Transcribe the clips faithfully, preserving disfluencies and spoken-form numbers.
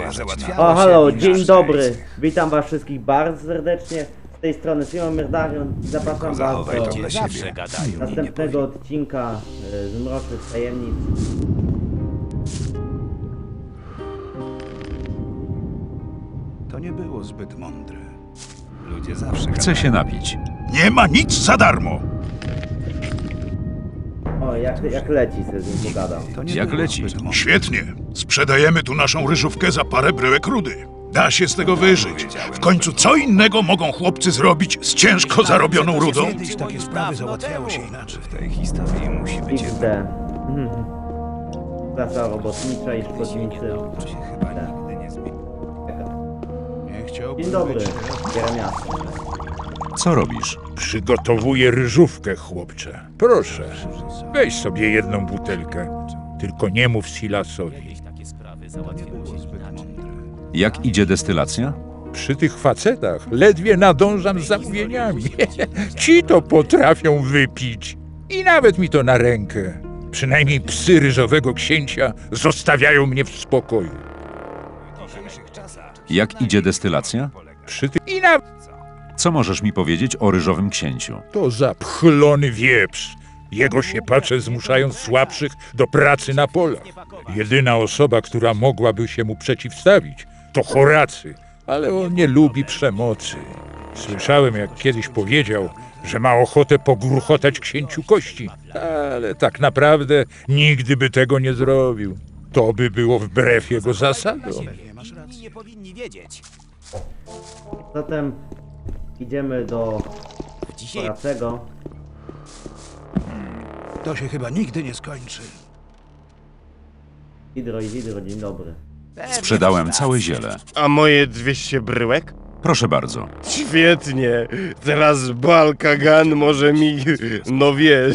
O, halo, dzień dobry. Witam was wszystkich bardzo serdecznie. Z tej strony Simon Myrdarion. Zapraszam was do następnego odcinka z Mrocznych Tajemnic. To nie było zbyt mądre. Ludzie zawsze Chcę się napić. Nie ma nic za darmo! O, jak, jak leci, sobie z nim pogadam. To nie Jak było leci? zbyt mądre. Świetnie. Sprzedajemy tu naszą ryżówkę za parę bryłek rudy. Da się z tego wyżyć. W końcu co innego mogą chłopcy zrobić z ciężko zarobioną rudą? Kiedyś takie sprawy załatwiało się inaczej. W tej historii musi być X D. Klasa robotnicza i szkodnicy. To się chyba nigdy nie zmieni. Nie chciałbym Dzień dobry, być... Jeremiasz. Co robisz? Przygotowuję ryżówkę, chłopcze. Proszę, weź sobie jedną butelkę. Tylko nie mów Silasowi. Jak idzie destylacja? Przy tych facetach ledwie nadążam z zamówieniami. Ci to potrafią wypić. I nawet mi to na rękę. Przynajmniej psy ryżowego księcia zostawiają mnie w spokoju. Jak idzie destylacja? Przy tych... I nawet Co możesz mi powiedzieć o ryżowym księciu? to zapchlony wieprz. Jego siepacze zmuszają słabszych do pracy na polach. Jedyna osoba, która mogłaby się mu przeciwstawić, to Horacy, ale on nie lubi przemocy. Słyszałem, jak kiedyś powiedział, że ma ochotę pogruchotać księciu kości, ale tak naprawdę nigdy by tego nie zrobił. To by było wbrew jego zasadom. Nie powinni wiedzieć. Zatem idziemy do Dzisiaj Horacego. To się chyba nigdy nie skończy. Hidro i Hidro, dzień dobry. Sprzedałem całe ziele. A moje dwieście bryłek? Proszę bardzo. Świetnie. Teraz Balkagan może mi... No wiesz...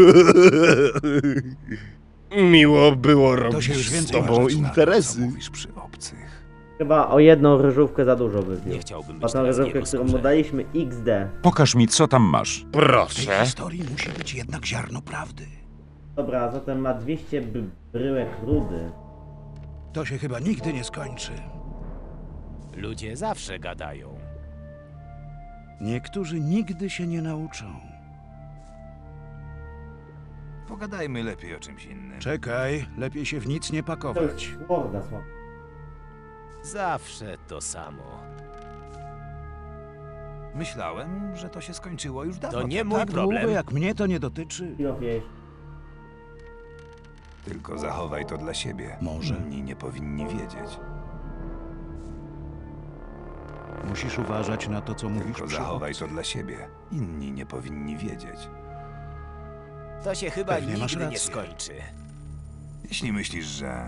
Miło było robić się już z więcej tobą masz interesy. Mówisz przy obcych. Chyba o jedną ryżówkę za dużo wybił. Nie chciałbym A być tą teraz w ryżówkę, jego którą mu skórze. daliśmy X D. Pokaż mi, co tam masz. W Proszę. tej historii musi być jednak ziarno prawdy. Dobra, zatem ma dwieście b- bryłek rudy. To się chyba nigdy nie skończy. Ludzie zawsze gadają. Niektórzy nigdy się nie nauczą. Pogadajmy lepiej o czymś innym. Czekaj, lepiej się w nic nie To jest pakować. morda słaba. Zawsze to samo. Myślałem, że to się skończyło już dawno. To nie mój Tak długo problem. jak mnie to nie dotyczy. Kilo jeść. Tylko zachowaj to dla siebie. Może. Inni nie powinni wiedzieć. Musisz uważać na to, co mówisz Tylko przy zachowaj obcych. to dla siebie. Inni nie powinni wiedzieć. To się chyba Pewnie masz nigdy nie rację. skończy. Jeśli myślisz, że...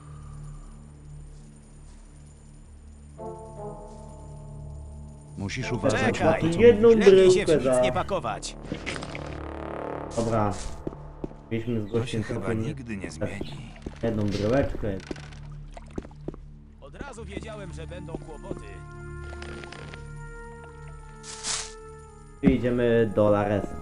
Musisz uważać na Czekaj, to, co jedną mówisz. lepiej się bryłkę w nic za... nie pakować. Dobra. Mieliśmy z To się gościem chyba całkiem nigdy nie zmieni. jedną bryłeczkę. Od razu wiedziałem, że będą kłopoty. I idziemy do Laresa.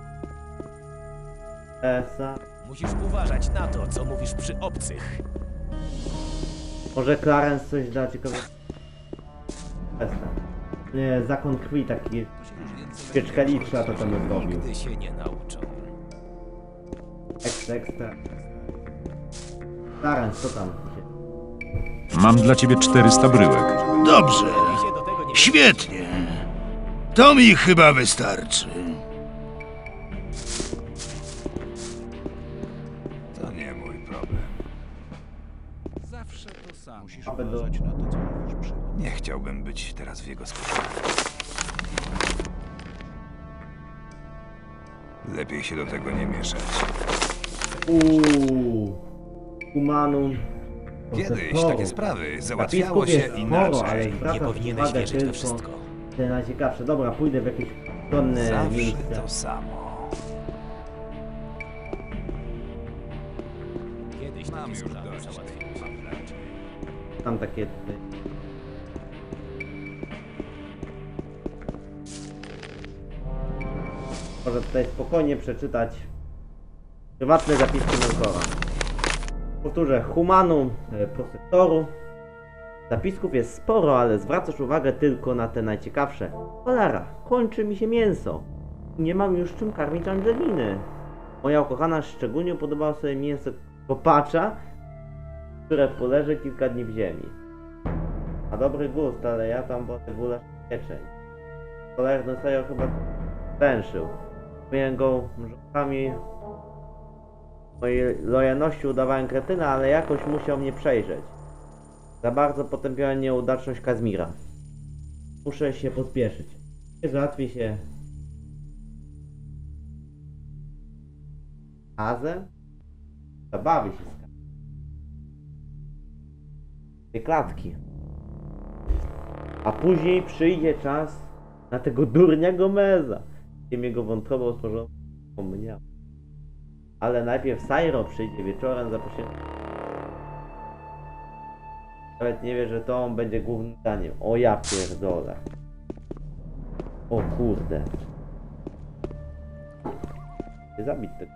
Laresa. Musisz uważać na to, co mówisz przy obcych. Może Clarence coś da ciekawego. Laresa. Nie, zakon krwi taki. Świeczka liczna to tam zrobił. Nigdy się nie nauczą. Ekstra, ekstra. Clarence, co tam? Mam dla ciebie czterysta bryłek. Dobrze. Mi się do tego nie... Świetnie. To mi chyba wystarczy. To nie mój problem. Zawsze to samo. Musisz Aby do- uważać na to, co mówisz przy obcych. Nie chciałbym być teraz w jego skórze. Lepiej się do tego nie mieszać. Uuu. Humanum. Kiedyś takie sprawy załatwiało Napisków się jest sporo, inaczej. ale Nie zwracam powinieneś uwagę wierzyć we tylko wszystko. te najciekawsze. Dobra, pójdę w jakieś stronne Zawsze miejsce. to samo. Kiedyś Mam takie już sprawy dość. załatwiły. Tam takie... Może tutaj spokojnie przeczytać prywatne zapiski Melkora. Powtórzę, Humanum e, Protektoru Zapisków jest sporo, ale zwracasz uwagę tylko na te najciekawsze. Cholera, kończy mi się mięso. Nie mam już czym karmić Angeliny. Moja ukochana szczególnie podobało sobie mięso kopacza, które poleży kilka dni w ziemi. Ma dobry gust, ale ja tam wolę gulasz pieczeń. Cholerny serio chyba węszył. Miałem go rzutkami mojej lojalności, udawałem kretyna, ale jakoś musiał mnie przejrzeć. Za bardzo potępiałem nieudaczność Kazmira. Muszę się pospieszyć. Nie załatwi się Azem? Zabawi się z tej klatki. A później przyjdzie czas na tego durnia Meza. Tym jego wątrobą stworzoną mnie. Ale najpierw Sairo przyjdzie wieczorem za pośrednictwem. Nawet nie wie, że to on będzie głównym daniem. O ja pierdolę. O kurde. Nie zabić tego.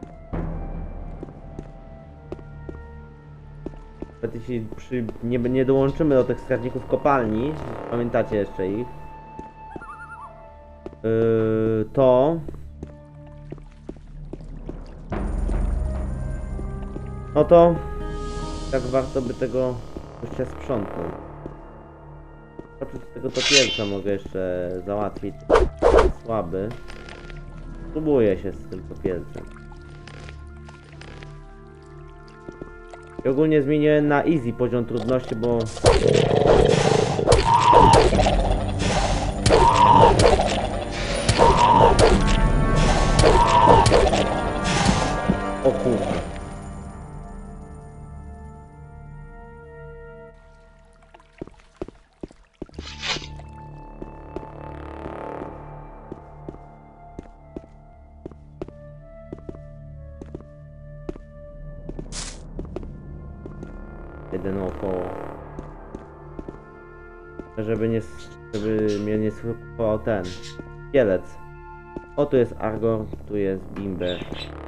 Nawet jeśli przy, nie, nie dołączymy do tych strażników kopalni, pamiętacie jeszcze ich, yy, to no to tak warto by tego gościa sprzątnąć. Oczywiście tego topielca mogę jeszcze załatwić. Słaby. Spróbuję się z tym topielcem. I ogólnie zmieniłem na easy poziom trudności, bo o kurde. Jeden około. Żeby nie, żeby mnie nie słuchał ten pielec. O, tu jest Argor, tu jest Bimber.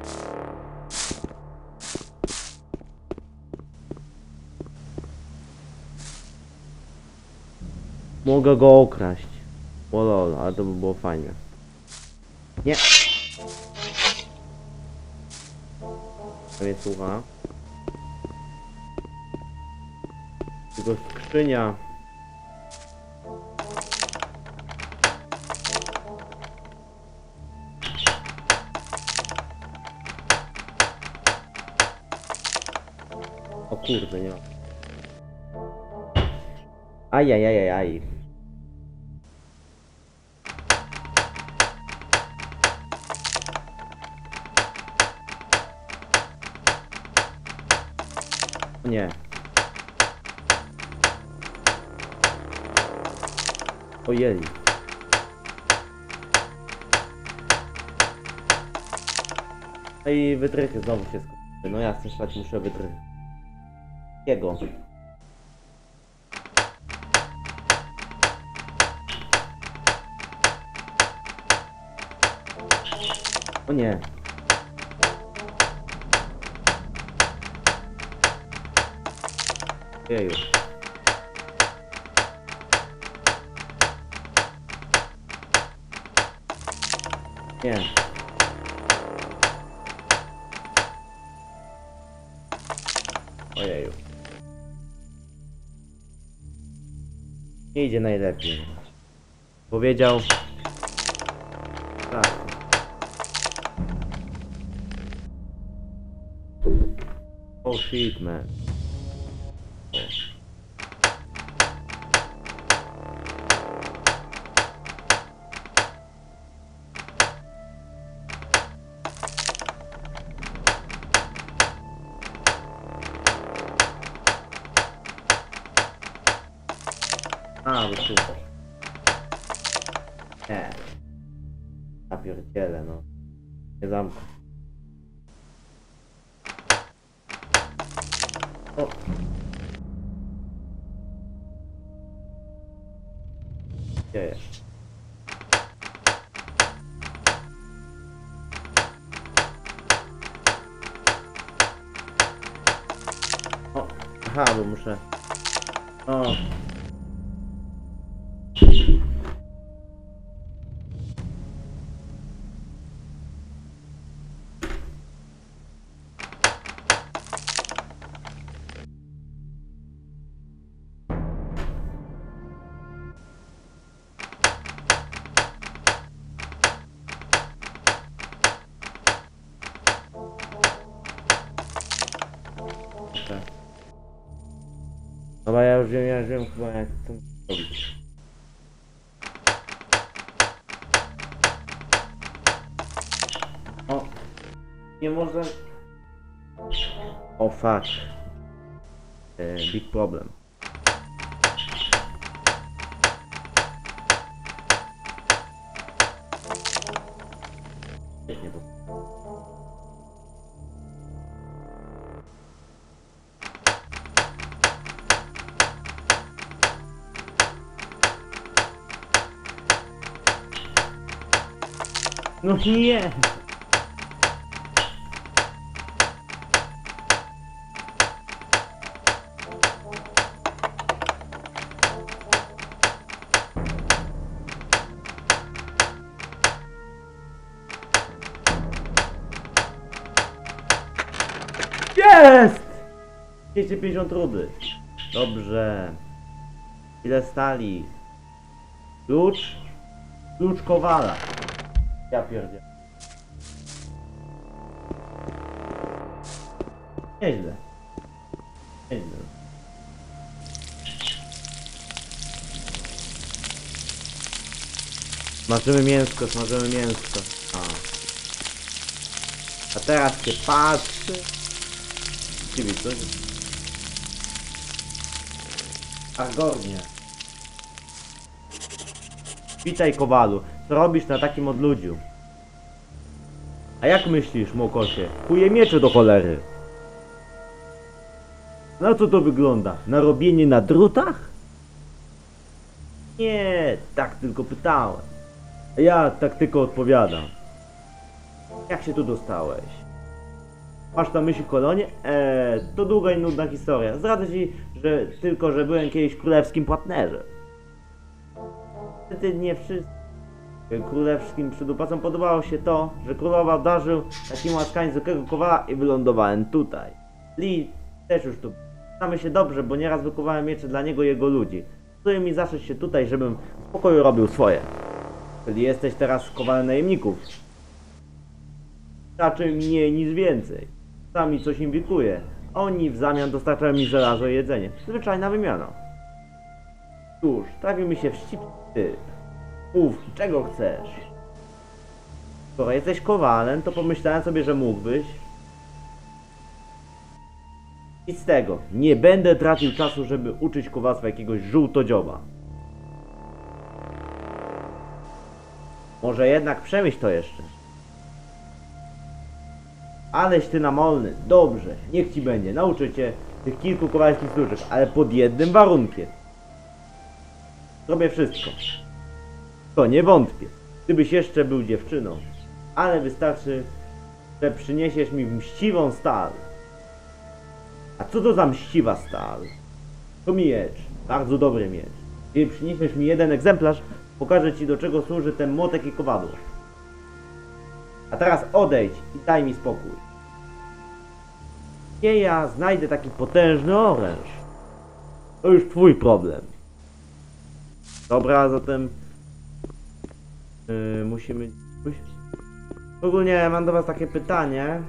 Mogę go okraść. O lol, ale to by było fajne. Nie. To mnie słucha. Tylko skrzynia. O kurde, nie ma. Ajajajajaj. Nie. Ojej. No i wytrychy znowu się skończyły. No ja też muszę wytrychy. Jego. O nie. Jeju. Nie. Ojeju. Nie idzie najlepiej. Powiedział. Tak. Oh shit, man. A, bo tu. Nie. Ja pierdzielę, no. Nie zamknę. O. Gdzie jest? O. Aha, bo muszę O. Dobra, ja już wiem, ja już wiem chyba jak to robić. O! Nie może... O fuck. E, big problem. Nie, nie to. No nie! Jest! dwieście pięćdziesiąt rudy. Dobrze. Ile stali? Klucz? Klucz Kowala. Ja pierdzielę. Nieźle. Nieźle. Smażymy mięsko, smażymy mięsko. A, A teraz się patrzy. Ciebie coś? Argornie. Witaj, Kowalu. Co robisz na takim odludziu? A jak myślisz, Mokosie? Kuje miecze do cholery. Na co to wygląda? Na robienie na drutach? Nie, tak tylko pytałem. A ja tak tylko odpowiadam. Jak się tu dostałeś? Masz na myśli kolonię? Eee, to długa i nudna historia. Zdradzę ci, że tylko, że byłem kiedyś królewskim płatnerzem. Niestety nie wszyscy. Królewskim przydupacom podobało się to, że królowa obdarzył takim łaskaniem zwykłego kowala i wylądowałem tutaj. Lee też już tu. Znamy się dobrze, bo nieraz wykuwałem miecze dla niego i jego ludzi. Chcę mi zaszyć się tutaj, żebym w pokoju robił swoje. Czyli jesteś teraz kowalem najemników. Raczej mniej niż więcej. Sami coś im wikuje, a oni w zamian dostarczają mi żelazo i jedzenie. Zwyczajna wymiana. Cóż, trafił mi się wścibski typ. Mów, czego chcesz? Skoro jesteś kowalem, to pomyślałem sobie, że mógłbyś. I z tego, nie będę tracił czasu, żeby uczyć kowalstwa jakiegoś żółtodzioba. Może jednak przemyśl to jeszcze. Aleś ty namolny, dobrze, niech ci będzie, nauczę cię tych kilku kowalskich sztuczek, ale pod jednym warunkiem. Zrobię wszystko. To nie wątpię, gdybyś jeszcze był dziewczyną, ale wystarczy, że przyniesiesz mi mściwą stal. A co to za mściwa stal? To miecz, bardzo dobry miecz. Jeżeli przyniesiesz mi jeden egzemplarz, pokażę ci, do czego służy ten młotek i kowadło. A teraz odejdź i daj mi spokój. Nie ja znajdę taki potężny oręż. To już twój problem. Dobra, zatem... Yy, musimy... Ogólnie mam do was takie pytanie.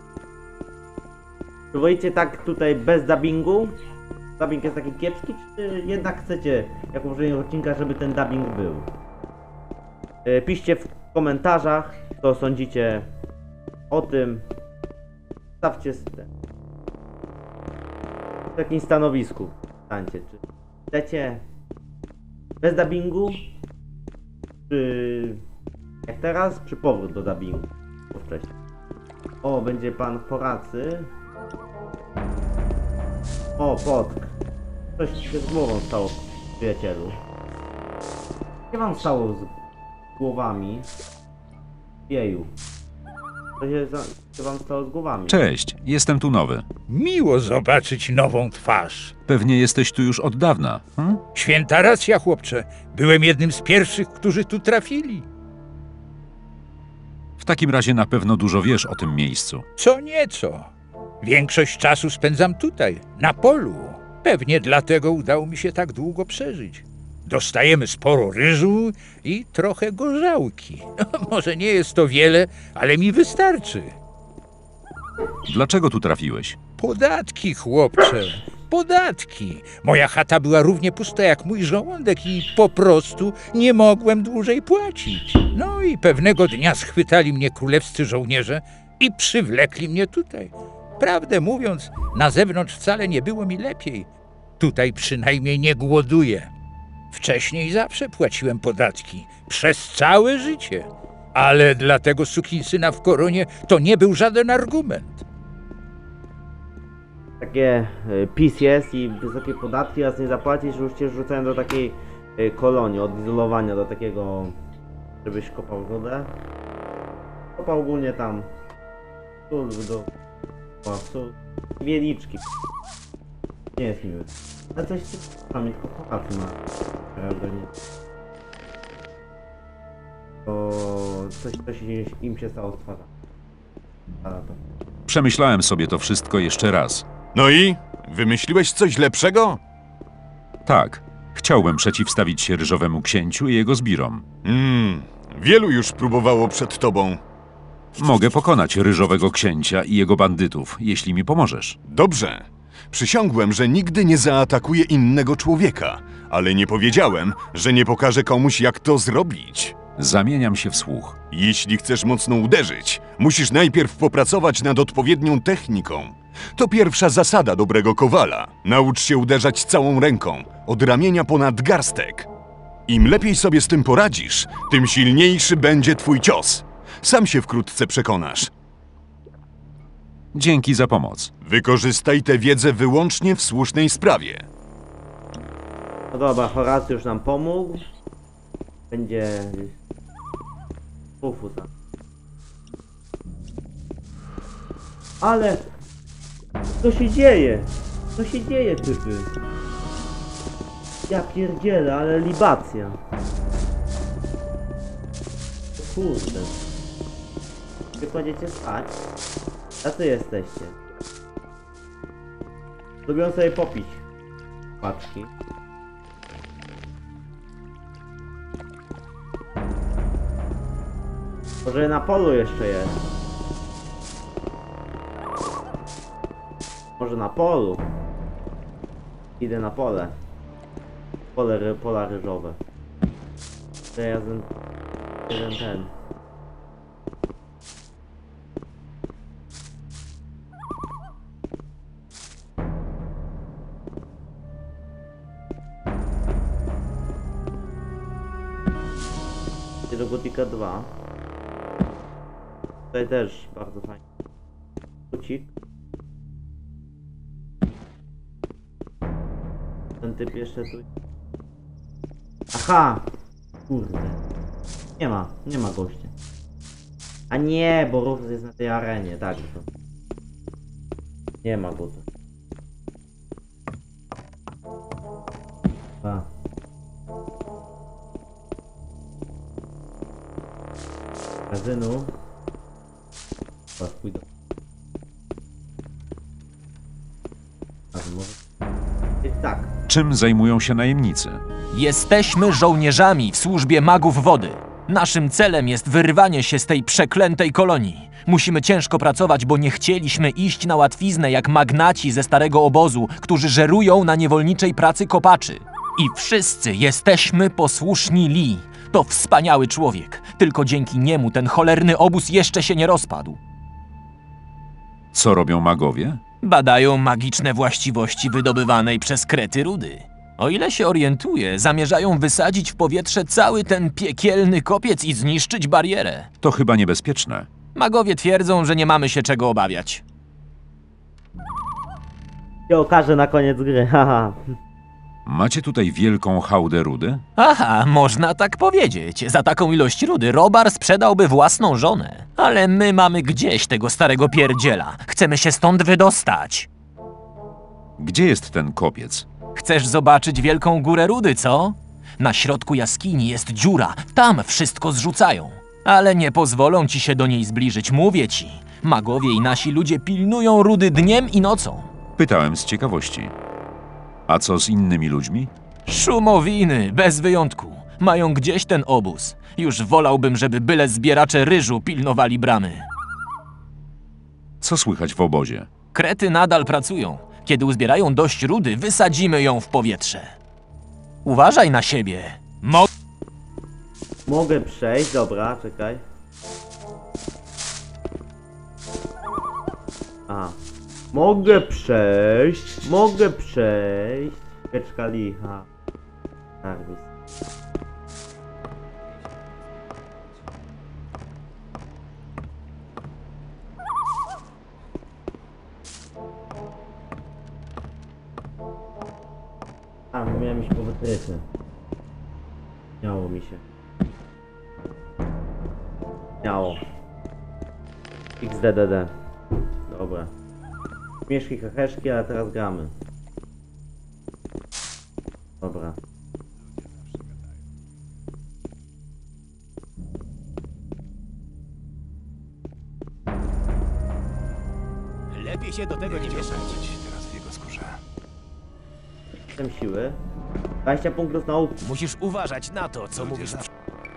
Czy wolicie tak tutaj bez dubbingu? Dubbing jest taki kiepski, czy jednak chcecie, jak poprzedniego odcinka, żeby ten dubbing był? Yy, piszcie w komentarzach, co sądzicie o tym. Stawcie w takim stanowisku. Stańcie, czy chcecie bez dubbingu? Czy jak teraz, czy powrót do dubbingu? Po wcześniej. O, będzie pan Horacy. O, potk. Coś się z głową stało, przyjacielu. Co wam stało z głowami? Jeju. Co się, za, co wam stało z głowami? Cześć, jestem tu nowy. Miło zobaczyć nową twarz. Pewnie jesteś tu już od dawna. Hm? Święta racja, chłopcze. Byłem jednym z pierwszych, którzy tu trafili. W takim razie na pewno dużo wiesz o tym miejscu. Co nieco. Większość czasu spędzam tutaj, na polu. Pewnie dlatego udało mi się tak długo przeżyć. Dostajemy sporo ryżu i trochę gorzałki. Może nie jest to wiele, ale mi wystarczy. Dlaczego tu trafiłeś? Podatki, chłopcze, podatki. Moja chata była równie pusta jak mój żołądek i po prostu nie mogłem dłużej płacić. No i pewnego dnia schwytali mnie królewscy żołnierze i przywlekli mnie tutaj. Prawdę mówiąc, na zewnątrz wcale nie było mi lepiej. Tutaj przynajmniej nie głoduję. Wcześniej zawsze płaciłem podatki, przez całe życie. Ale dla tego sukinsyna w koronie to nie był żaden argument. Takie y, PiS jest i wysokie podatki, raz nie zapłacisz, już cię rzucają do takiej y, kolonii, odizolowania, do takiego, żebyś kopał wodę. Kopał ogólnie tam, tu do, o, tu, wieliczki. Nie jest miły. Ale coś tam tylko popatrz na, prawda, nie. To coś, coś im się stało stwarza. A to. Przemyślałem sobie to wszystko jeszcze raz. No i? Wymyśliłeś coś lepszego? Tak, chciałbym przeciwstawić się Ryżowemu Księciu i jego zbirom. Mmm, wielu już próbowało przed tobą. Mogę pokonać Ryżowego Księcia i jego bandytów, jeśli mi pomożesz. Dobrze. Przysiągłem, że nigdy nie zaatakuję innego człowieka, ale nie powiedziałem, że nie pokażę komuś, jak to zrobić. Zamieniam się w słuch. Jeśli chcesz mocno uderzyć, musisz najpierw popracować nad odpowiednią techniką. To pierwsza zasada dobrego kowala. Naucz się uderzać całą ręką, od ramienia po nadgarstek. Im lepiej sobie z tym poradzisz, tym silniejszy będzie twój cios. Sam się wkrótce przekonasz. Dzięki za pomoc. Wykorzystaj tę wiedzę wyłącznie w słusznej sprawie. No dobra, Horacy już nam pomógł. Będzie... Fufusa. Ale... Co się dzieje? Co się dzieje, typy? Ja pierdzielę, ale libacja. Kurde. Wy kładziecie spać? A co jesteście? Lubią sobie popić. Paczki. Może na polu jeszcze jest. Może na polu. Idę na pole. Pole, ry, pola ryżowe. Teraz jeden, jeden ten. Idę do Gotika dwa. Tutaj też bardzo fajnie. Kucik. Ten typ jeszcze tu. Aha! Kurde. Nie ma, nie ma gościa. A nie, bo Rufus jest na tej arenie, tak. To... Nie ma go tu. A. Kazynu. Teraz pójdę. Tak. Czym zajmują się najemnicy? Jesteśmy żołnierzami w służbie magów wody. Naszym celem jest wyrwanie się z tej przeklętej kolonii. Musimy ciężko pracować, bo nie chcieliśmy iść na łatwiznę jak magnaci ze starego obozu, którzy żerują na niewolniczej pracy kopaczy. I wszyscy jesteśmy posłuszni Lee. To wspaniały człowiek. Tylko dzięki niemu ten cholerny obóz jeszcze się nie rozpadł. Co robią magowie? Badają magiczne właściwości wydobywanej przez krety rudy. O ile się orientuję, zamierzają wysadzić w powietrze cały ten piekielny kopiec i zniszczyć barierę. To chyba niebezpieczne. Magowie twierdzą, że nie mamy się czego obawiać. Się okaże na koniec gry, haha. Macie tutaj wielką hałdę rudy? Aha, można tak powiedzieć. Za taką ilość rudy Robar sprzedałby własną żonę. Ale my mamy gdzieś tego starego pierdziela. Chcemy się stąd wydostać. Gdzie jest ten kopiec? Chcesz zobaczyć wielką górę rudy, co? Na środku jaskini jest dziura. Tam wszystko zrzucają. Ale nie pozwolą ci się do niej zbliżyć, mówię ci. Magowie i nasi ludzie pilnują rudy dniem i nocą. Pytałem z ciekawości. A co z innymi ludźmi? Szumowiny, bez wyjątku. Mają gdzieś ten obóz. Już wolałbym, żeby byle zbieracze ryżu pilnowali bramy. Co słychać w obozie? Krety nadal pracują. Kiedy uzbierają dość rudy, wysadzimy ją w powietrze. Uważaj na siebie. Mo Mogę przejść, dobra, czekaj. A. Mogę przejść, mogę przejść. Keczka licha. Serwis. A, miałem iść po wytrychy. Miało mi się. Miało. X D D D. Dobra. Śmieszki, heheszki, ale teraz gramy. Dobra. Lepiej się do tego nie mieszać. Teraz w jego skórze. Jestem siły. dwadzieścia punktów nauki. Musisz uważać na to, co mówisz przy...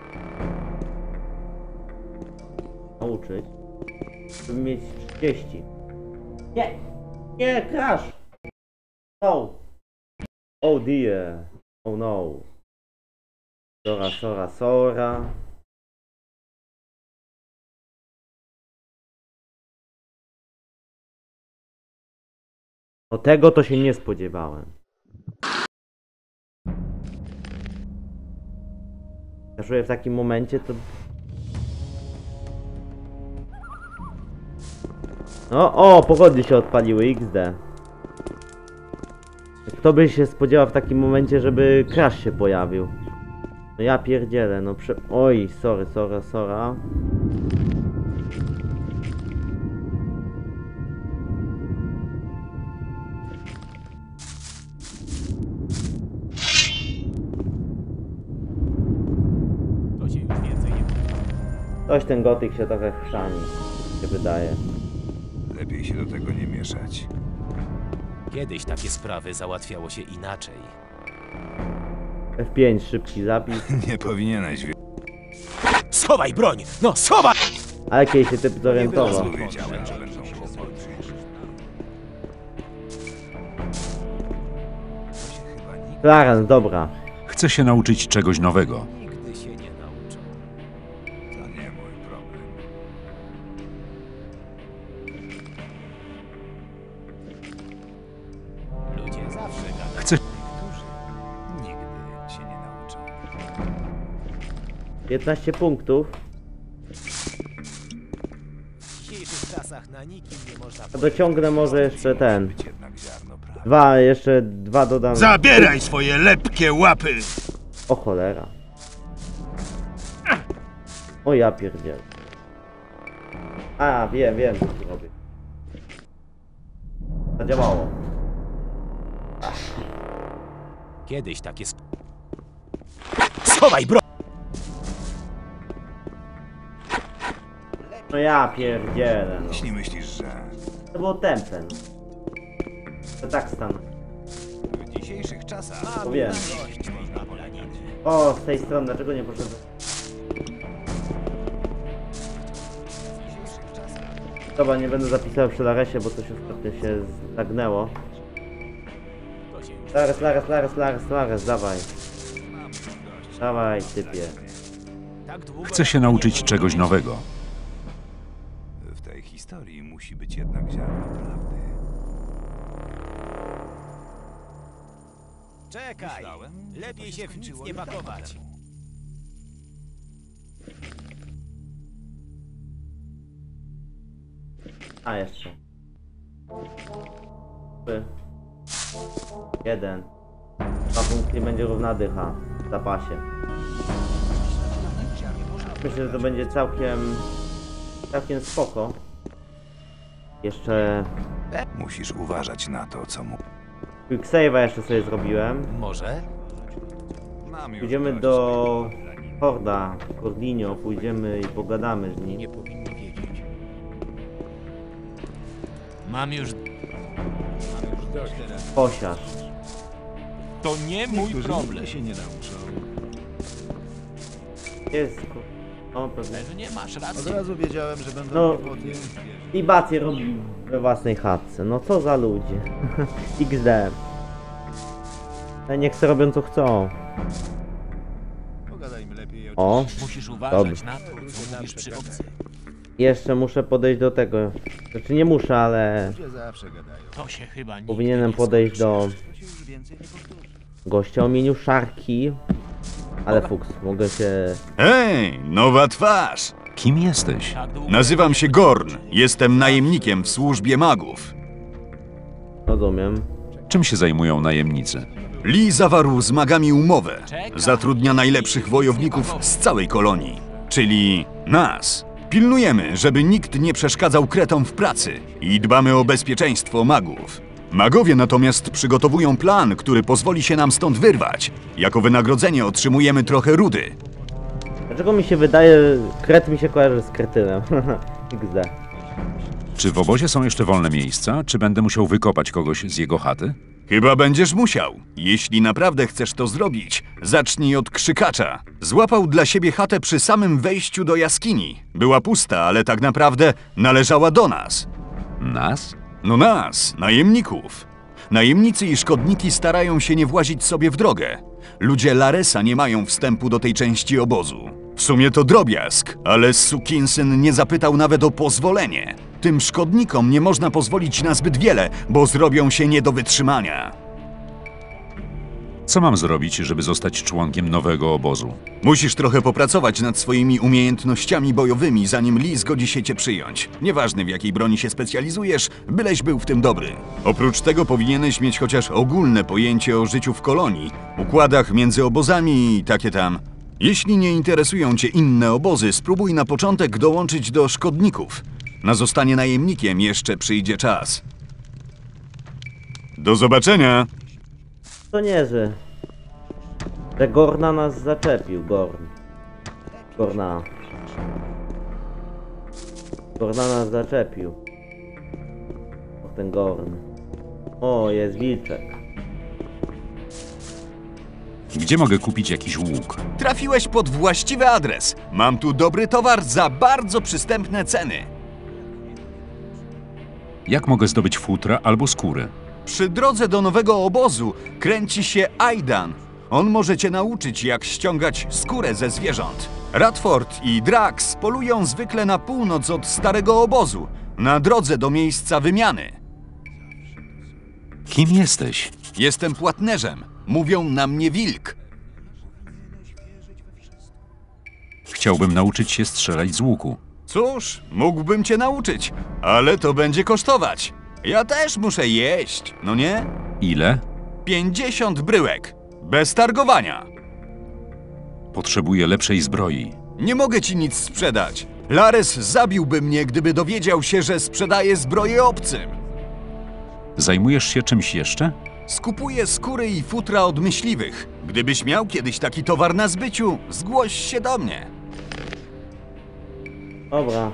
Nauczyć. Żeby mieć trzydzieści. Nie! Nie, crash! No! Oh dear. Oh no. Sora, sora, sora. No tego to się nie spodziewałem. Ja czuję w takim momencie to... No, o, pochodnie się odpaliły, X D. Kto by się spodziewał w takim momencie, żeby crash się pojawił? No ja pierdzielę, no prze... Oj, sorry, sorry, sorry. To się już więcej nie... Coś ten gotyk się trochę chrzani, się wydaje. Lepiej się do tego nie mieszać. Kiedyś takie sprawy załatwiało się inaczej. F pięć, szybki zapis. Nie powinieneś wie... Schowaj broń! No, schowaj! Ale kiedyś się typ zorientował. Wiedziałem, że będą kłopoty. Clarence, dobra. Chcę się nauczyć czegoś nowego. Nigdy się nie nauczą. To nie mój problem. Ludzie zawsze gadają. Chcę... Niektórzy nigdy się nie nauczą. piętnaście punktów. W dzisiejszych czasach na nikim nie można... A dociągnę może jeszcze ten. Być jednak ziarno prawdy. Dwa, jeszcze dwa dodam. Zabieraj swoje lepkie łapy! O cholera. O ja pierdzielę. A, wiem, wiem co tu robię. Zadziałało. Kiedyś takie sp... Schowaj broń! No ja pierdzielę, no. Jeśli myślisz, że To było tempen. To tak stan. w dzisiejszych czasach To wiem. Dość tej polaniny. O, z tej strony, dlaczego nie poszedłem? Dobra, nie będę zapisał przy Laresie, bo coś ostatnio się zagnęło. To się już... Lares, Lares, Lares, Lares, Lares, dawaj. Dawaj, typie. Tak długo... Chcę się nauczyć czegoś nowego. w tej historii musi być jednak ziarno prawdy. Czekaj! Myślałem, że Lepiej to się w nic skończyło nie dawno pakować. temu. A, jeszcze. Trzy. Jeden. Dwa punkty będzie równa dycha w zapasie. Myślę, że to będzie całkiem... całkiem spoko. Jeszcze... Musisz uważać na to, co mu... Quick save'a jeszcze sobie zrobiłem. Może? Mam już Pójdziemy dość do Horda, Cordinio, pójdziemy i pogadamy z nim. Nie powinni wiedzieć. Mam już... Posiarz. To nie mój problem. Jest... O, pewnie. Że nie masz racji. Od razu wiedziałem, że będą No, kłopoty. libację robi we własnej chatce. No co za ludzie. iks de. Ale niech se robią co chcą. Pogadajmy lepiej o O, Musisz uważać na to, co mówisz przy obcych. jeszcze muszę podejść do tego. Znaczy nie muszę, ale czym zawsze gadają. To się chyba nie... powinienem podejść do To się już więcej nie powtórzy. gościa o imieniu Szarki. Ale fuks, mogę się... Ej, nowa twarz! Kim jesteś? Tak długo Nazywam się Gorn. Jestem najemnikiem w służbie magów. Rozumiem. Czym się zajmują najemnicy? Lee zawarł z magami umowę. Zatrudnia najlepszych wojowników z całej kolonii, czyli nas. Pilnujemy, żeby nikt nie przeszkadzał kretom w pracy i dbamy o bezpieczeństwo magów. Magowie natomiast przygotowują plan, który pozwoli się nam stąd wyrwać. Jako wynagrodzenie otrzymujemy trochę rudy. Dlaczego mi się wydaje... Kret mi się kojarzy z kretynem. iks de. Czy w obozie są jeszcze wolne miejsca? Czy będę musiał wykopać kogoś z jego chaty? Chyba będziesz musiał. Jeśli naprawdę chcesz to zrobić, zacznij od krzykacza. Złapał dla siebie chatę przy samym wejściu do jaskini. Była pusta, ale tak naprawdę należała do nas. Nas? No nas, najemników. Najemnicy i szkodniki starają się nie włazić sobie w drogę. Ludzie Laresa nie mają wstępu do tej części obozu. W sumie to drobiazg, ale sukinsyn nie zapytał nawet o pozwolenie. Tym szkodnikom nie można pozwolić na zbyt wiele, bo zrobią się nie do wytrzymania. Co mam zrobić, żeby zostać członkiem nowego obozu? Musisz trochę popracować nad swoimi umiejętnościami bojowymi, zanim Lee zgodzi się cię przyjąć. Nieważne w jakiej broni się specjalizujesz, byleś był w tym dobry. Oprócz tego powinieneś mieć chociaż ogólne pojęcie o życiu w kolonii, układach między obozami i takie tam. Jeśli nie interesują cię inne obozy, spróbuj na początek dołączyć do szkodników. Na zostanie najemnikiem jeszcze przyjdzie czas. Do zobaczenia! To nie, że... Że Gorna nas zaczepił, Gorn. Gorna. Gorna nas zaczepił. O, ten Gorn. O, jest wilczek. Gdzie mogę kupić jakiś łuk? Trafiłeś pod właściwy adres. Mam tu dobry towar za bardzo przystępne ceny. Jak mogę zdobyć futra albo skóry? Przy drodze do nowego obozu kręci się Aidan. On może cię nauczyć, jak ściągać skórę ze zwierząt. Radford i Drax polują zwykle na północ od starego obozu, na drodze do miejsca wymiany. Kim jesteś? Jestem płatnerzem. Mówią na mnie wilk. Chciałbym nauczyć się strzelać z łuku. Cóż, mógłbym cię nauczyć, ale to będzie kosztować. Ja też muszę jeść, no nie? Ile? pięćdziesiąt bryłek. Bez targowania. Potrzebuję lepszej zbroi. Nie mogę ci nic sprzedać. Lares zabiłby mnie, gdyby dowiedział się, że sprzedaję zbroję obcym. Zajmujesz się czymś jeszcze? Skupuję skóry i futra od myśliwych. Gdybyś miał kiedyś taki towar na zbyciu, zgłoś się do mnie. Dobra.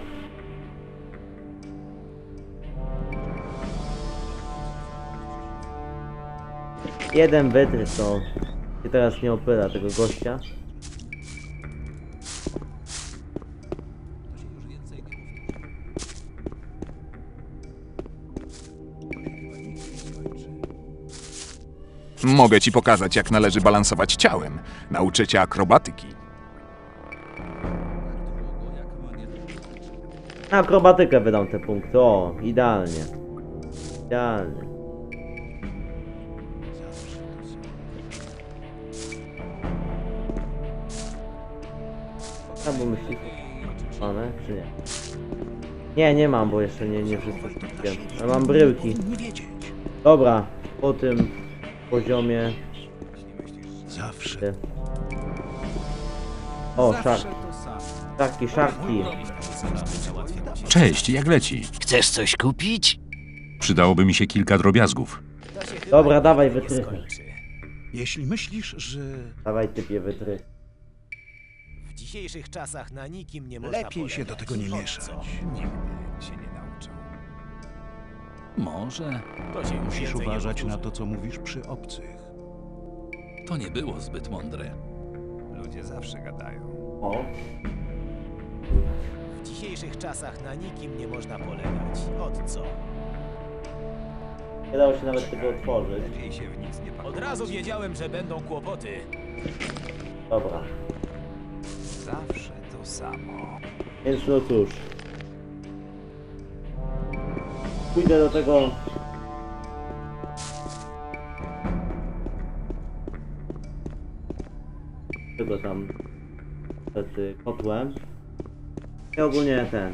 Jeden wytrych to się teraz nie opyla tego gościa. Mogę ci pokazać, jak należy balansować ciałem. Nauczę cię akrobatyki. Na akrobatykę wydam te punkty. O, idealnie. Idealnie. Albo myślisz, one czy nie? Nie, nie mam, bo jeszcze nie, nie wszystko kupiłem. Ale mam bryłki. Dobra, po tym poziomie zawsze. O, szarki. Szarki, szarki. Cześć, jak leci? Chcesz coś kupić? Przydałoby mi się kilka drobiazgów. Dobra, dawaj wytrychy. Jeśli myślisz, że Dawaj typie wytrych. W dzisiejszych czasach na nikim nie można lepiej się do polegać. tego nie O mieszać. co? Nigdy się nie nauczą. Może. To się już Musisz więcej nie uważać powtórzy. na to, co mówisz przy obcych. To nie było zbyt mądre. Ludzie zawsze gadają. O, W dzisiejszych czasach na nikim nie można polegać. Od co? nie dało się nawet tego otworzyć. Lepiej się w nic nie Od pakować. razu wiedziałem, że będą kłopoty. Dobra. Zawsze to samo. Więc no cóż. Pójdę do tego... Tego tam... Przed kotłem. I ogólnie ten...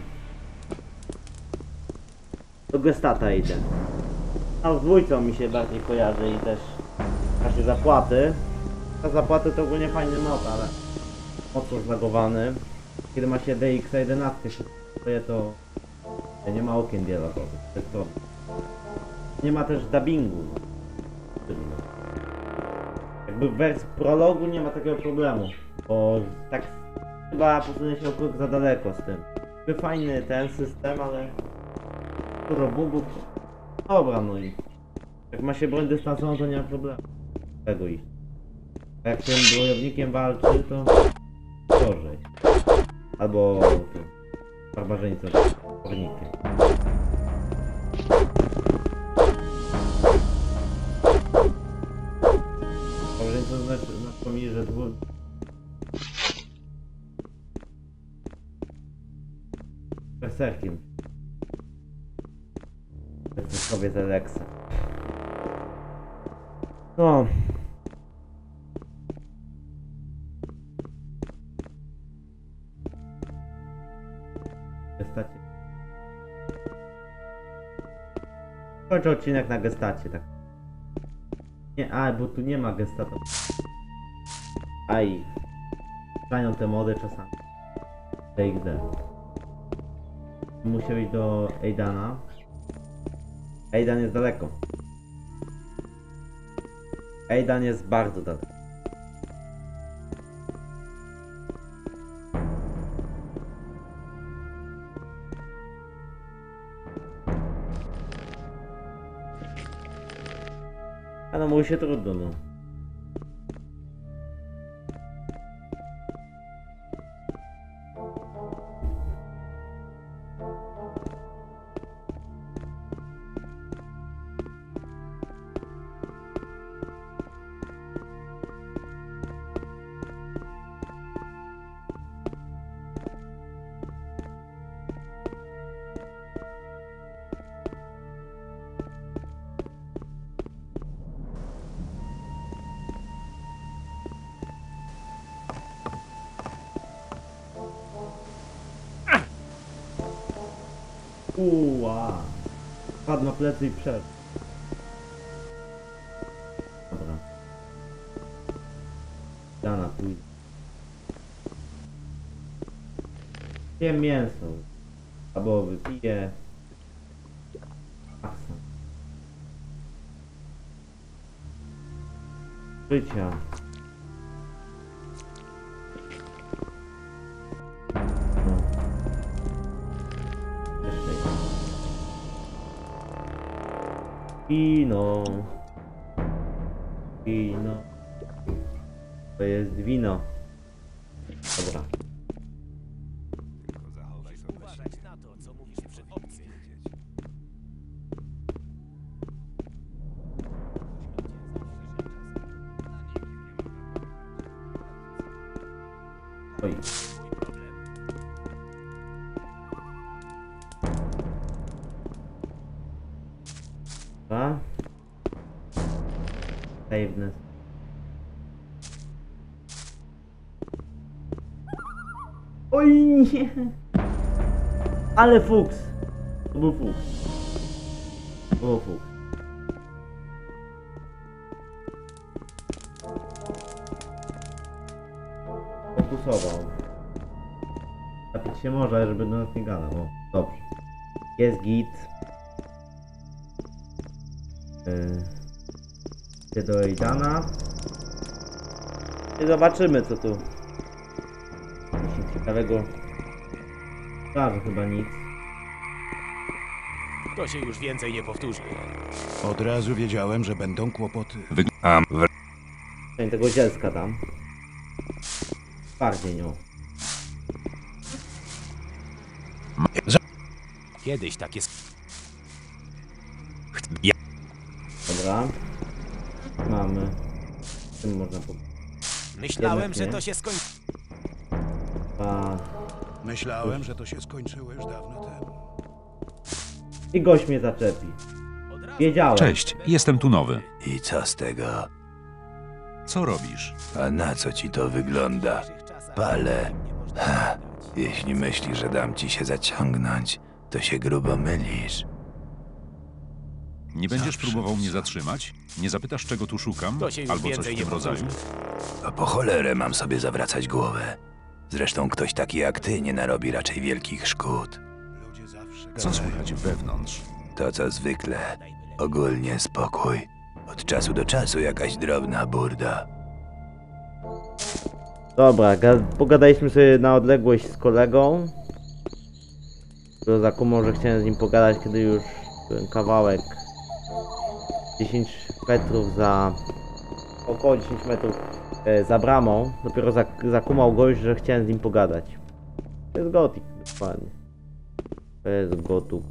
Do Gestata idę. A z dwójcą mi się bardziej kojarzy i też... Każde zapłaty. Te zapłaty to ogólnie fajny mod, ale... Mocno zlagowany. Kiedy ma się D X jedenaście się kupuje, to nie ma okien dialogowych. To jest to. Nie ma też dubbingu. Jakby w wersji prologu nie ma takiego problemu, bo tak chyba posunę się o krok za daleko z tym. Jakby fajny ten system, ale dużo bugów. Dobra, no i jak ma się broń dystansową, to nie ma problemu. Tego iść. A jak tym bojownikiem walczy, to gorzej. Albo tym barbarzyńcą, kornikiem. Barbarzyńcą znaczy, znaczy mi, że dwóch... Berserkiem. Berserkowie z Alexa. No. Gestacie. Kończę odcinek na Gestacie, tak. Nie, a, bo tu nie ma Gestata. Aj. Znają te mody czasami. D X D. Muszę iść do Aidana. Aidan jest daleko. Aidan jest bardzo daleko. A no mówi się trudno, no. Uła. Padł na plecy i przed. Dobra. Dana pójdzie. Jem mięso. Albo wypiję. Aksa. Życia. Wino. Wino. To jest wino. Dobra. Tylko zachowaj sobie Uważać na to, co mówisz przy obcych. Oj. Dobra. Saveness. Oj nie! Ale fuks! To był fuks. To był fuks. sfokusował. Napić się może, żeby do nas nie gadał. O, dobrze. Jest git. Yy. Do Aidana. I zobaczymy, co tu. Coś ciekawego. Prawie chyba nic. To się już więcej nie powtórzy. Od razu wiedziałem, że będą kłopoty. A w... Ja tego zielska dam. Bardziej nią. Kiedyś takie... Sp... Dobra. Mamy. Tym można po... Myślałem, że nie. to się skończy. A... Myślałem, że to się skończyło już dawno temu. I gość mnie zaczepi. Wiedziałem. Cześć, jestem tu nowy. I co z tego? Co robisz? A na co ci to wygląda? Pale. Ha, jeśli myślisz, że dam ci się zaciągnąć, to się grubo mylisz. Nie będziesz próbował mnie zatrzymać? Nie zapytasz, czego tu szukam? To się już Albo coś więcej w nie tym rodzaju? powtórzy. A po cholerę mam sobie zawracać głowę. Zresztą ktoś taki jak ty nie narobi raczej wielkich szkód. Ludzie zawsze Co słychać wewnątrz? To co zwykle. Ogólnie spokój. Od czasu do czasu jakaś drobna burda. Dobra, pogadaliśmy sobie na odległość z kolegą. Który zakumał, że chciałem z nim pogadać, kiedy już byłem kawałek dziesięć metrów za... około dziesięć metrów e, za bramą. Dopiero zak zakumał gość, że chciałem z nim pogadać. To jest gotik, dokładnie. To jest gotuk.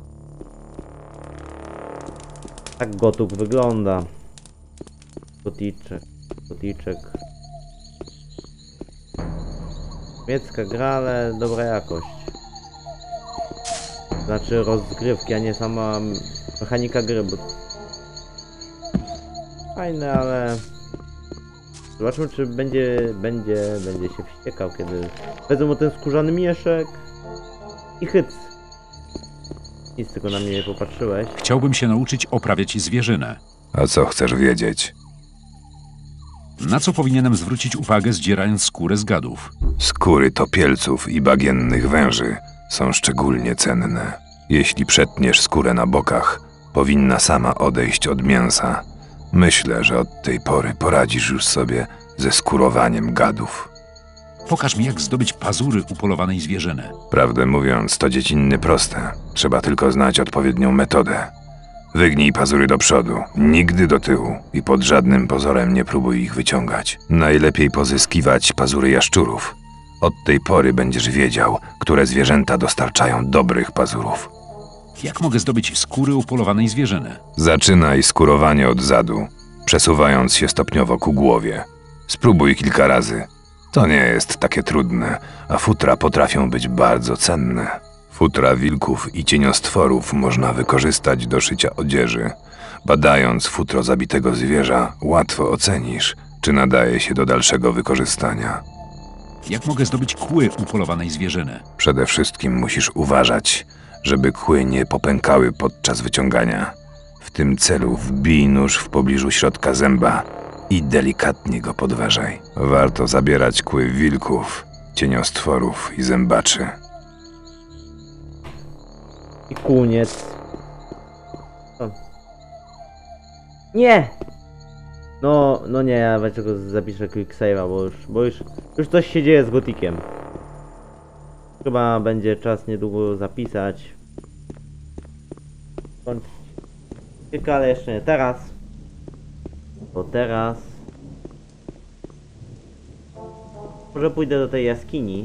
Tak gotuk wygląda. Goticzek. Goticzek. Niemiecka gra, ale dobra jakość. Znaczy rozgrywki, a nie sama mechanika gry, bo... Fajne, ale... Zobaczmy, czy będzie, będzie, będzie się wściekał, kiedy wezmę mu ten skórzany mieszek i hyc. Nic, tylko na mnie nie popatrzyłeś. Chciałbym się nauczyć oprawiać zwierzynę. A co chcesz wiedzieć? Na co powinienem zwrócić uwagę, zdzierając skórę z gadów? Skóry topielców i bagiennych węży są szczególnie cenne. Jeśli przetniesz skórę na bokach, powinna sama odejść od mięsa. Myślę, że od tej pory poradzisz już sobie ze skórowaniem gadów. Pokaż mi, jak zdobyć pazury upolowanej zwierzyny. Prawdę mówiąc, to dziecinny proste. Trzeba tylko znać odpowiednią metodę. Wygnij pazury do przodu, nigdy do tyłu i pod żadnym pozorem nie próbuj ich wyciągać. Najlepiej pozyskiwać pazury jaszczurów. Od tej pory będziesz wiedział, które zwierzęta dostarczają dobrych pazurów. Jak mogę zdobyć skóry upolowanej zwierzyny? Zaczynaj skórowanie od zadu, przesuwając się stopniowo ku głowie. Spróbuj kilka razy. To nie jest takie trudne, a futra potrafią być bardzo cenne. Futra wilków i cieniostworów można wykorzystać do szycia odzieży. Badając futro zabitego zwierza, łatwo ocenisz, czy nadaje się do dalszego wykorzystania. Jak mogę zdobyć kły upolowanej zwierzyny? Przede wszystkim musisz uważać, żeby kły nie popękały podczas wyciągania. W tym celu wbij nóż w pobliżu środka zęba i delikatnie go podważaj. Warto zabierać kły wilków, cieniostworów i zębaczy. I koniec. O. Nie! No, no nie, ja dlaczego zapiszę quick save'a, bo już, bo już, już coś się dzieje z gotikiem. Chyba będzie czas niedługo zapisać. Kończyć. Kilka, ale jeszcze nie teraz. Bo teraz... Może pójdę do tej jaskini.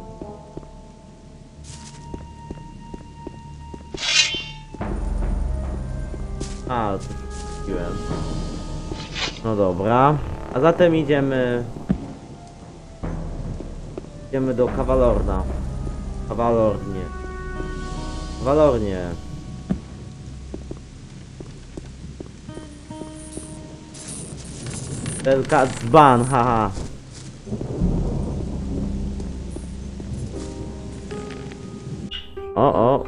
A, to wróciłem. No dobra. A zatem idziemy... Idziemy do Kawalorna. Kawalornie. Kawalornie. Ten kacban, haha. O, o.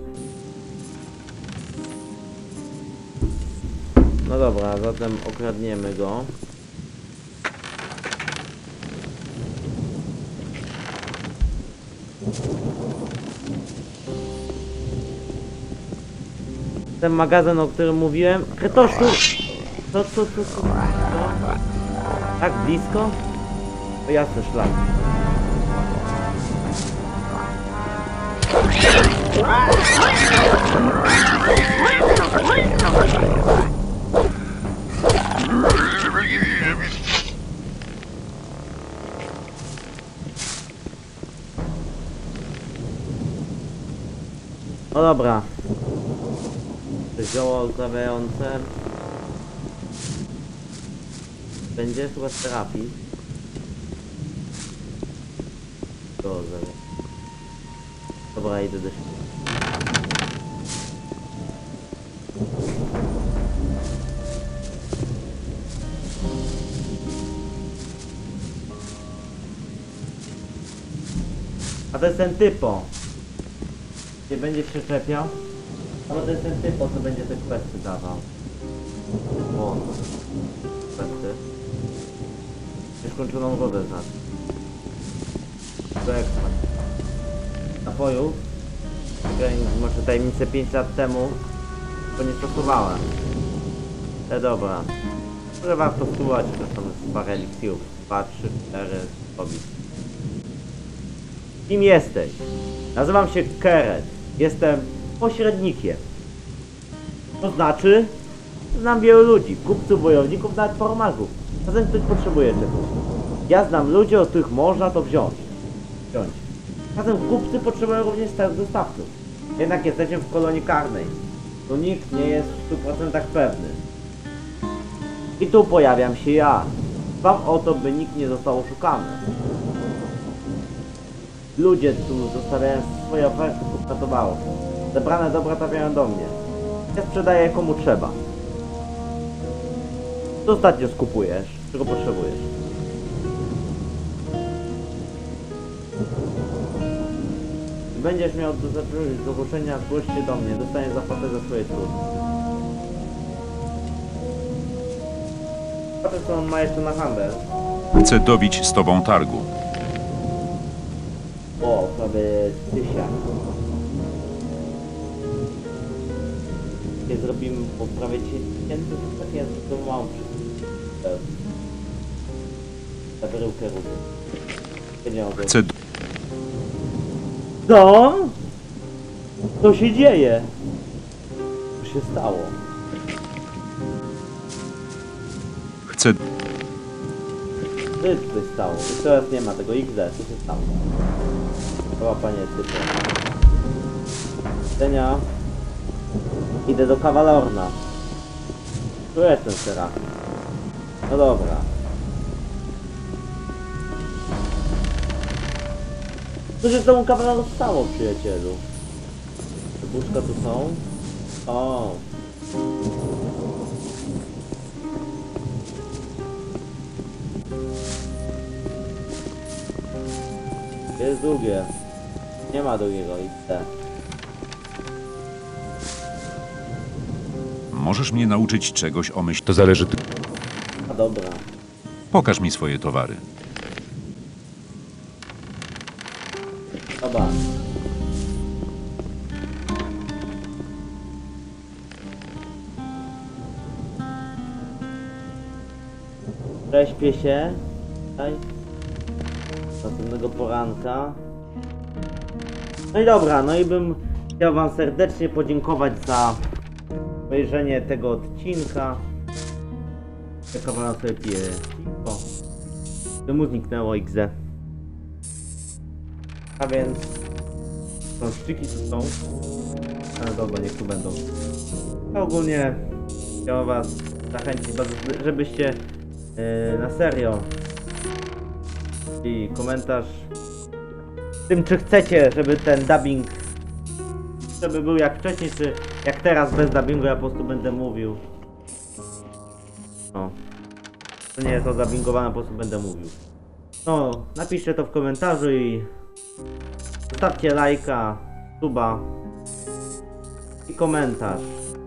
No dobra, zatem okradniemy go. Ten magazyn, o którym mówiłem. Kretoszku! Co, co, co, co, co? Tak blisko? To jasny szlak. No dobra. To zioło uzdrawiające. Będzie chyba z terapii. Dobrze. Dobra, idę do siebie. A to jest ten typo. Nie będzie się czepiał? Albo to jest ten typo, co będzie te questy dawał. O, questy. Nieskończoną wodę znaczy. To ekspert. Napojów. Może tajemnicę pięć lat temu. To nie stosowałem. Ale dobra. Może warto spróbować, to są parę eliksirów. dwa, trzy, cztery, robić. Kim jesteś? Nazywam się Keret. Jestem pośrednikiem. To znaczy, znam wielu ludzi, kupców, wojowników, nawet formagów. Czasem ktoś potrzebuje czegoś. Ja znam ludzi, od których można to wziąć. Wziąć. Czasem kupcy potrzebują również stałych dostawców. Jednak jesteśmy w kolonii karnej. Tu nikt nie jest w stu procentach pewny. I tu pojawiam się ja. Dbam o to, by nikt nie został oszukany. Ludzie tu zostawiają swoje oferty kupca towaru. Zebrane dobra trafiają do mnie. Ja sprzedaję je komu trzeba. Co ostatnio skupujesz? Czego potrzebujesz? Gdy będziesz miał do, do ogłoszenia, zgłoś się do mnie. Dostaniesz zapłatę za swoje trudy. Patrzę, co on ma jeszcze na handel. Chcę dobić z tobą targu. O, prawie tysiąc. Kiedy zrobimy po prawie tysięcy, to tak jest, to mam przy... za perełkę rudy. Pieniądze. Chcę... Co? Co się dzieje? Co się stało? Chcę... Co się tutaj stało? Już teraz nie ma tego X D, co się stało? Chyba panie typu. Widzenia. Idę do Kawalorna. Tu jest ten Serafin. No dobra. Co się z tobą Kawalor stało, przyjacielu? Te buszka tu są? O. Jest drugie. Nie ma drugiego X D. Możesz mnie nauczyć czegoś o myśl... To zależy... A dobra. Pokaż mi swoje towary. Dobra. Prześpię się. Tutaj. Następnego poranka. No i dobra, no i bym chciał wam serdecznie podziękować za obejrzenie tego odcinka. Jaka wam sobie pije piwo. By mu zniknęło X D. A więc rączczyki tu są. Ale dobra, niech tu będą. A ogólnie chciałem was zachęcić, żebyście yy, na serio i komentarz tym, czy chcecie, żeby ten dubbing żeby był jak wcześniej, czy jak teraz bez dubbingu, ja po prostu będę mówił. No. To nie jest to dubbingowane, po prostu będę mówił. No, napiszcie to w komentarzu i zostawcie lajka, suba i komentarz.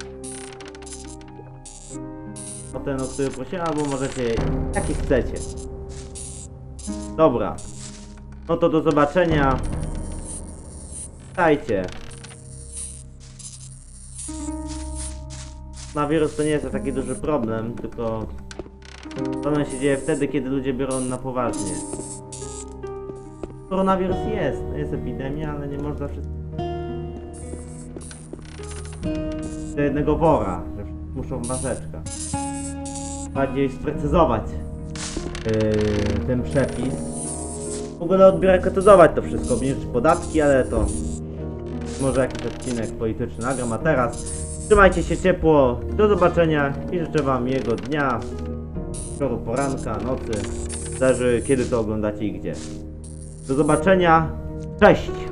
O ten, o który prosiłem, albo możecie, jaki chcecie. Dobra. No to do zobaczenia. Dajcie. Koronawirus to nie jest taki duży problem, tylko problem się dzieje wtedy, kiedy ludzie biorą na poważnie. Koronawirus jest, to jest epidemia, ale nie można wszystkiego do jednego wora, że muszą maseczka. Bardziej sprecyzować yy, ten przepis. W ogóle odbiurokratyzować to wszystko, obniżyć podatki, ale to może jakiś odcinek polityczny nagram, a teraz trzymajcie się ciepło, do zobaczenia i życzę wam miłego dnia, wieczoru, poranka, nocy, zależy kiedy to oglądacie i gdzie. Do zobaczenia, cześć!